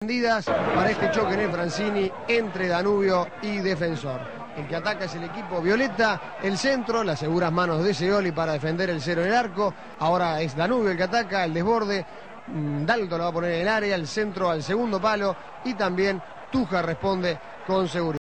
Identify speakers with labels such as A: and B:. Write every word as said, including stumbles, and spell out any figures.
A: para este choque en el Francini entre Danubio y Defensor. El que ataca es el equipo violeta, el centro, las seguras manos de Scioli para defender el cero en el arco. Ahora es Danubio el que ataca, el desborde, Dalto lo va a poner en el área, el centro al segundo palo y también Tuja responde con seguridad.